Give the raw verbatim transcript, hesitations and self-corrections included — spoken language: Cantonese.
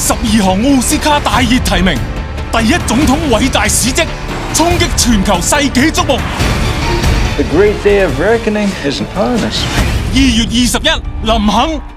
十二項奧斯卡大熱提名，第一總統偉大史蹟，衝擊全球世紀矚目。 The great day of reckoning is upon us. 二月二十一，林肯。